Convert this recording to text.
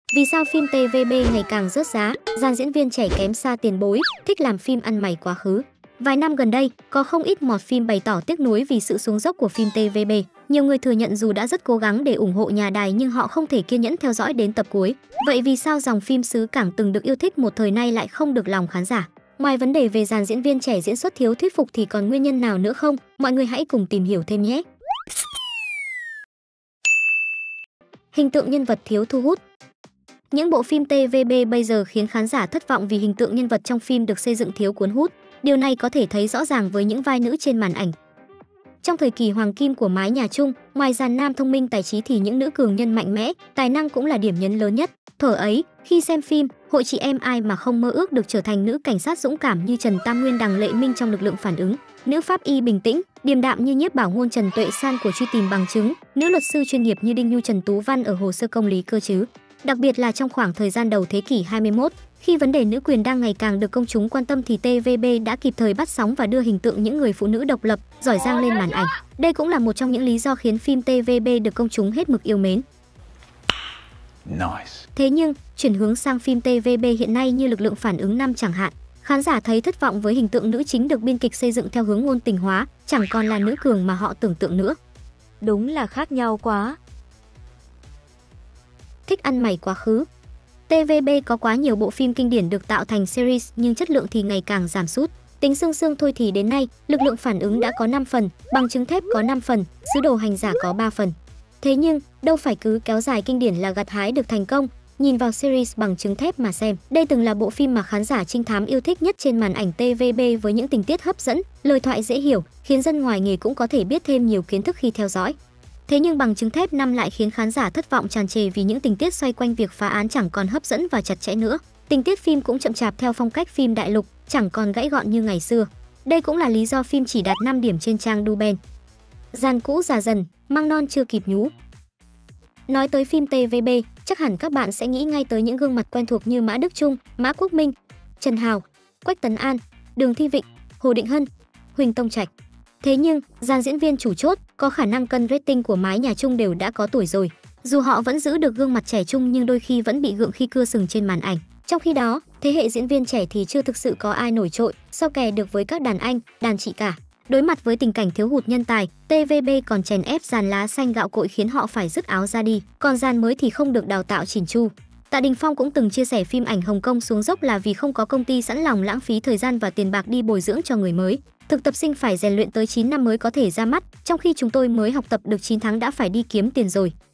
Vì sao phim TVB ngày càng rớt giá, dàn diễn viên trẻ kém xa tiền bối, thích làm phim ăn mày quá khứ. Vài năm gần đây, có không ít mọt phim bày tỏ tiếc nuối vì sự xuống dốc của phim TVB. Nhiều người thừa nhận dù đã rất cố gắng để ủng hộ nhà đài nhưng họ không thể kiên nhẫn theo dõi đến tập cuối. Vậy vì sao dòng phim xứ Cảng từng được yêu thích một thời nay lại không được lòng khán giả? Ngoài vấn đề về dàn diễn viên trẻ diễn xuất thiếu thuyết phục thì còn nguyên nhân nào nữa không? Mọi người hãy cùng tìm hiểu thêm nhé. Hình tượng nhân vật thiếu thu hút. Những bộ phim TVB bây giờ khiến khán giả thất vọng vì hình tượng nhân vật trong phim được xây dựng thiếu cuốn hút. Điều này có thể thấy rõ ràng với những vai nữ trên màn ảnh. Trong thời kỳ hoàng kim của mái nhà Trung, ngoài dàn nam thông minh tài trí thì những nữ cường nhân mạnh mẽ, tài năng cũng là điểm nhấn lớn nhất. Thuở ấy, khi xem phim, hội chị em ai mà không mơ ước được trở thành nữ cảnh sát dũng cảm như Trần Tam Nguyên, Đằng Lệ Minh trong Lực lượng phản ứng, nữ pháp y bình tĩnh, điềm đạm như Nhiếp Bảo Ngôn, Trần Tuệ San của Truy tìm bằng chứng, nữ luật sư chuyên nghiệp như Đinh Nhu, Trần Tú Văn ở Hồ sơ công lý cơ chứ. Đặc biệt là trong khoảng thời gian đầu thế kỷ 21, khi vấn đề nữ quyền đang ngày càng được công chúng quan tâm thì TVB đã kịp thời bắt sóng và đưa hình tượng những người phụ nữ độc lập, giỏi giang lên màn ảnh. Đây cũng là một trong những lý do khiến phim TVB được công chúng hết mực yêu mến. Thế nhưng, chuyển hướng sang phim TVB hiện nay như Lực lượng phản ứng 5 chẳng hạn, khán giả thấy thất vọng với hình tượng nữ chính được biên kịch xây dựng theo hướng ngôn tình hóa, chẳng còn là nữ cường mà họ tưởng tượng nữa. Đúng là khác nhau quá. Thích ăn mày quá khứ. TVB có quá nhiều bộ phim kinh điển được tạo thành series nhưng chất lượng thì ngày càng giảm sút. Tính xương xương thôi thì đến nay, Lực lượng phản ứng đã có 5 phần, Bằng chứng thép có 5 phần, Sứ đồ hành giả có 3 phần. Thế nhưng, đâu phải cứ kéo dài kinh điển là gặt hái được thành công. Nhìn vào series Bằng chứng thép mà xem. Đây từng là bộ phim mà khán giả trinh thám yêu thích nhất trên màn ảnh TVB với những tình tiết hấp dẫn, lời thoại dễ hiểu, khiến dân ngoài nghề cũng có thể biết thêm nhiều kiến thức khi theo dõi. Thế nhưng Bằng chứng thép 5 lại khiến khán giả thất vọng tràn trề vì những tình tiết xoay quanh việc phá án chẳng còn hấp dẫn và chặt chẽ nữa. Tình tiết phim cũng chậm chạp theo phong cách phim đại lục, chẳng còn gãy gọn như ngày xưa. Đây cũng là lý do phim chỉ đạt 5 điểm trên trang Duben. Dàn cũ già dần, măng non chưa kịp nhú. Nói tới phim TVB, chắc hẳn các bạn sẽ nghĩ ngay tới những gương mặt quen thuộc như Mã Đức Chung, Mã Quốc Minh, Trần Hào, Quách Tấn An, Đường Thi Vịnh, Hồ Định Hân, Huỳnh Tông Trạch. Thế nhưng, dàn diễn viên chủ chốt có khả năng cân rating của mái nhà Trung đều đã có tuổi rồi. Dù họ vẫn giữ được gương mặt trẻ trung nhưng đôi khi vẫn bị gượng khi cưa sừng trên màn ảnh. Trong khi đó, thế hệ diễn viên trẻ thì chưa thực sự có ai nổi trội, so kè được với các đàn anh, đàn chị cả. Đối mặt với tình cảnh thiếu hụt nhân tài, TVB còn chèn ép dàn lá xanh gạo cội khiến họ phải dứt áo ra đi, còn dàn mới thì không được đào tạo chỉn chu. Tạ Đình Phong cũng từng chia sẻ phim ảnh Hồng Kông xuống dốc là vì không có công ty sẵn lòng lãng phí thời gian và tiền bạc đi bồi dưỡng cho người mới. Thực tập sinh phải rèn luyện tới 9 năm mới có thể ra mắt, trong khi chúng tôi mới học tập được 9 tháng đã phải đi kiếm tiền rồi.